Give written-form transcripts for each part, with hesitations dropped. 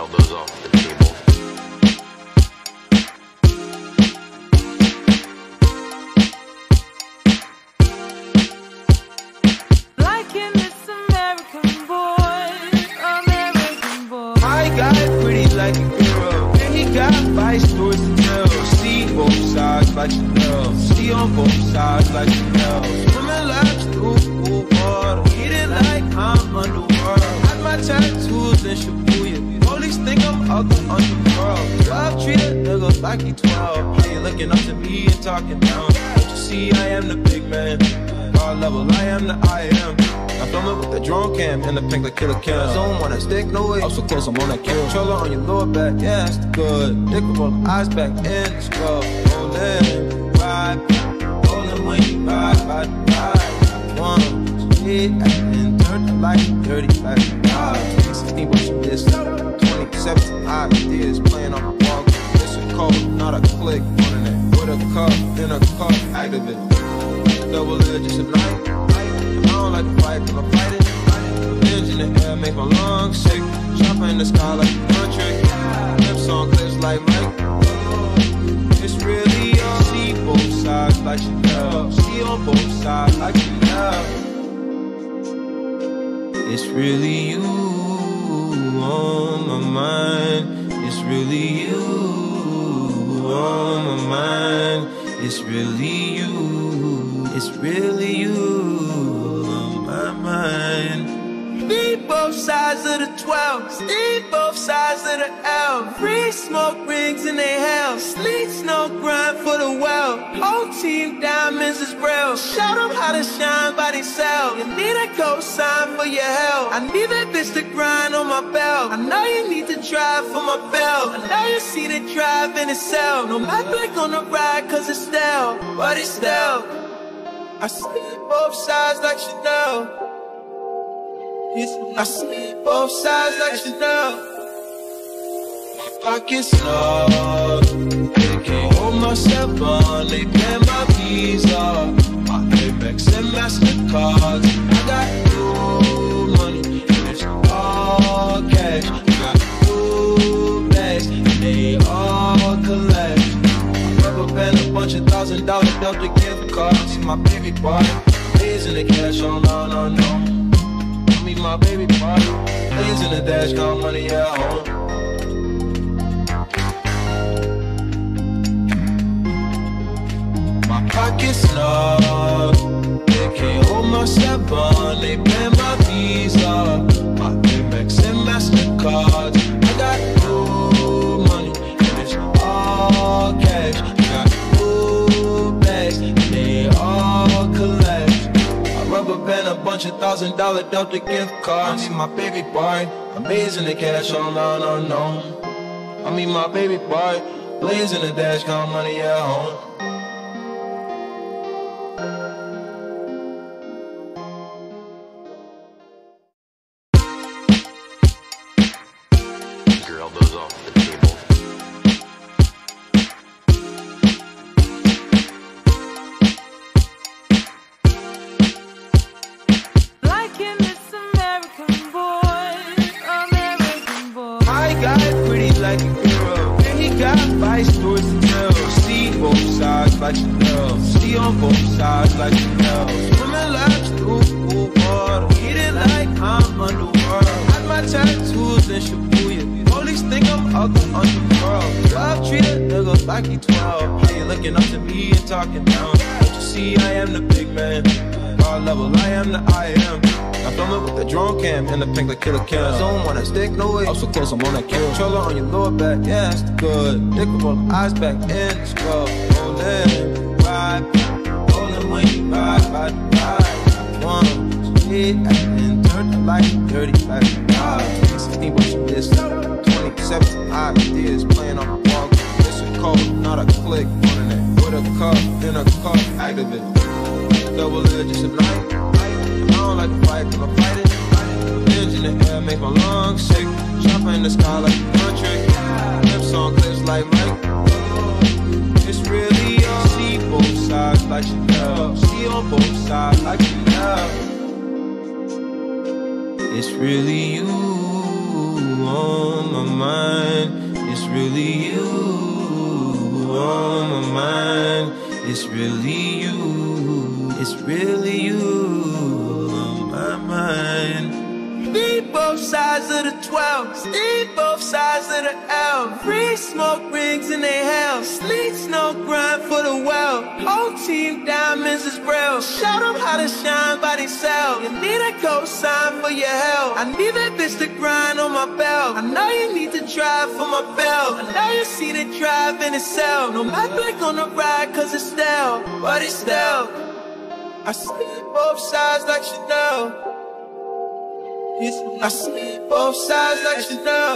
those off the table. Liking this American boy. My guy pretty like a girl, and he got 5 stories to tell. See both sides like Chanel, see on both sides like Chanel. Swimming laps through cool water, eating like I'm underworld. Had my tattoos in Shibuya, police think I'm out the underworld. 12 treat a nigga like he 12. How you looking up to me and talking down? Don't you see I am the big man? God level, I am the I am. I film it with the drone cam and the pink like Killer Cam. Zone wanna stick, no way. I'm so close, I'm on that kill. Controller on your lower back, yeah, that's good. Dick roll the eyes back in the scrub. Rollin', ride, rollin' when you ride. One, hit, actin' dirty like dirty like 2016, but you missed 2017 ideas playing on the wall. It's a code, not a click. Running it with a cup, in a cup, activate. Double edge, just a knife. I don't like to fight, but I'm fighting. Hands in the air, make my lungs sick. Chopper in the sky like a country. Lips on clips like Mike. It's really you. See both sides like Chanel. See on both sides like Chanel. It's really you on my mind. It's really you on my mind. It's really you. It's really you on my mind. Need both sides of the 12. Need both sides of the L. Free smoke rings in their hell. Sleet snow grind for the well. Whole team diamonds is real. Show them how to shine by themselves. You need a cosign for your help. I need that bitch to grind on my belt. I know you need to drive for my belt. I know you see the drive in itself. No matter like on the ride cause it's stale. But it's stale. I see both sides like Chanel. I see both sides like Chanel. My pockets snug, they can't hold myself on. They pay my visa, my Amex and MasterCards. I got new money, and it's all cash. I got new bags, and they all collect. Rubber band, a bunch of $1,000 Delta gift cards. See my baby boy, raising the cash on, no. I mean my baby boy, raising the dash, count money at home. My pockets snug, they can't hold myself on. They pay my visa, my Amex and MasterCards. I got new money, and it's all cash. They all collect. I rubber band a bunch of $1,000 Delta gift cards. I mean my baby boy, amazing the cash on, no. I mean my baby boy, blazing the dash, count money at home. Girl, those off the table. Liking this American boy. My guy pretty like a girl, and he got 5 stories to tell. See both sides like Chanel, see on both sides like Chanel. Swimming laps through cool water, eating like I'm underworld. Had my tattoos in Shibuya, police think I'm out the underworld. 12 treat a nigga like he 12. How you looking up to me and talking down? Don't you see I am the big man? God level, I am the I am. I film it with the drone cam and the pink like Killer Cam. Zone wanna stick, no way. I'm so close, I'm on that kill. Controller on your lower back, yeah, that's good. Dick roll the eyes back in the scrub. Rollin', ride, rollin' when you ride. One, hit, actin' dirty like 2016, but you missed 2017 ideas playing on the wall. It's a code, not a click. Running it with a cup, in a cup, activate. Double edge, just a knife. I don't like to fight, but I'm fighting. Hands in the air, make my lungs sick. Chopper in the sky like a country. Lips on clips like Mike. It's really you. See both sides like Chanel. See on both sides like Chanel. It's really you on my mind. It's really you on my mind. It's really you. It's really you on my mind. Need both sides of the 12, need both sides of the L. Free smoke rings in their hell. Sleet snow grind for the well. Whole team diamonds is real. Show them how to shine by themselves. You need a cosign for your help. I need that bitch to grind on my belt. I know you need to drive for my belt. I know you see the drive in itself. No matter on the ride cause it's stale, but it's stale. I see both sides like Chanel. I see both sides like Chanel.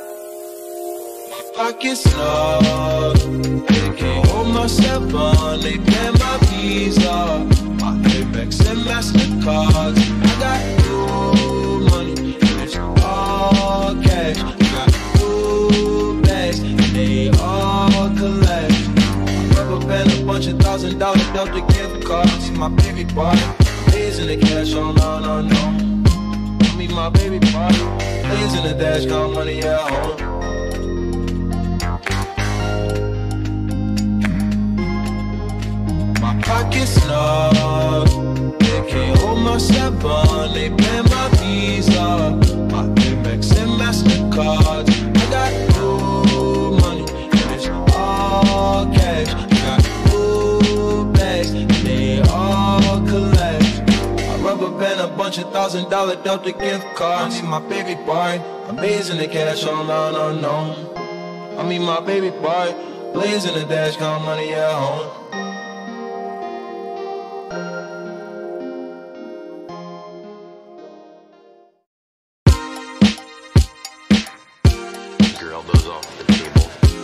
Pockets snug, they can't hold myself on. They pay my visa, my Amex and MasterCards. I got new money, it's all cash. Got new bags, and they all collect. Rubber band, a bunch of $1,000 Delta gift cards. My baby boy, days in the cash, oh no. Me, my baby boy, plays in the dash, count money at home. My pockets snug, they can't hold myself on. They pay my visa, my Amex and MasterCards. I got new money, and it's all cash. Got new bags, and they all collect. Rubber band, a bunch of $1,000 Delta gift cards. I mean my baby boy, amazing the cash on no. I mean my baby boy, blazing the dash, count money at home. Your elbows off the table.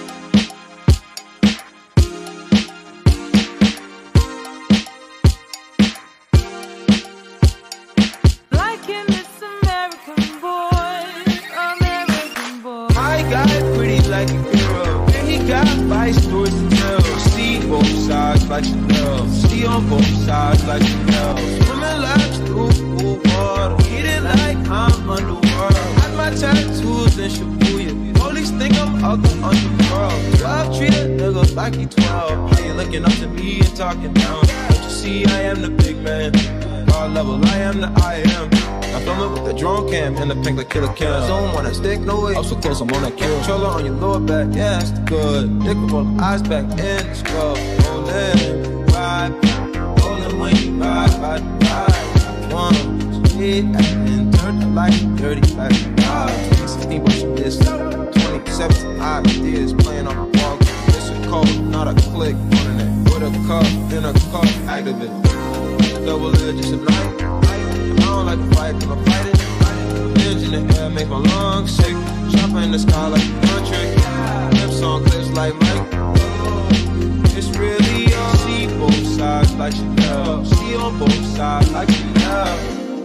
Stories to tell. See both sides like Chanel. See on both sides like Chanel. Swimming laps through cool water. Eating like I'm underworld. Had my tattoos in Shibuya. Police think I'm out the underworld. 12 treat a nigga like he 12. How you looking up to me and talking down? Don't you see I am the big man? Bar level, I am the I am. I film it with the drone cam and the pink like Killer Cam. Zone wanna stick, no way. I'm so close, I'm on that kill. Controller on your lower back, yeah, it's good. Dick roll eyes back in the skull. Rollin', ride, rollin' when you ride. One, speed, acting dirty like dirty like 2016, but you missed 2017 ideas playing on the wall. It's a code, not a click. On it with a cup, in a cup, activate. Double edge, just a knife. I don't like to fight, but I'm fighting. Edge in the air, make my lungs sick. Chopper in the sky like a country. Lips on clips like Mike. It's really you. See both sides like Chanel. See on both sides like Chanel.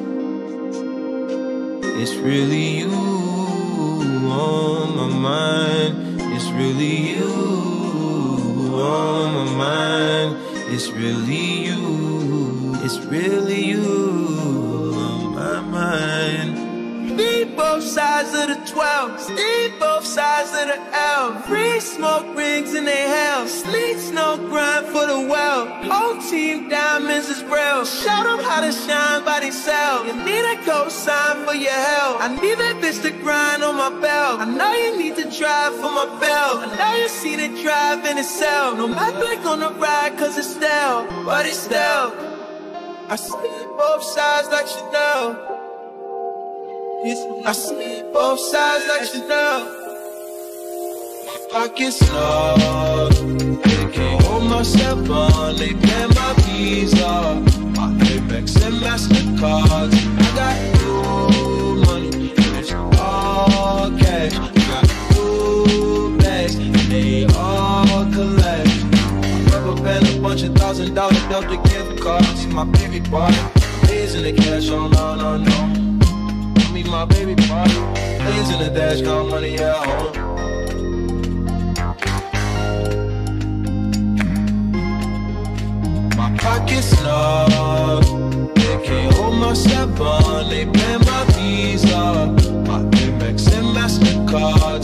It's really you on my mind. It's really you on my mind. It's really you. It's really you on my mind. Need both sides of the 12, need both sides of the L. Free smoke rings in their hell. Sleet snow grind for the well. Whole team diamonds is real. Show them how to shine by themselves. You need a cosign for your help. I need that bitch to grind on my belt. I know you need to drive for my belt. I know you see the drive in itself. No matter on the ride cause it's stale, but it's stale. I see both sides like Chanel. I see both sides like Chanel. Pockets snug, they can't hold myself on. They pay my visa, my Amex and MasterCards. I got new money, and it's all cash. Got new bags, and they all collect. Rubber band, a bunch of $1,000 Delta gift cards. See my baby boy, days in the cash, oh no. I mean my baby boy, days in the dash, count money at home. My pockets snug, they can't hold myself on. They pay my visa, my Amex and MasterCard. call